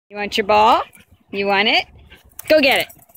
You want your ball? You want it? Go get it.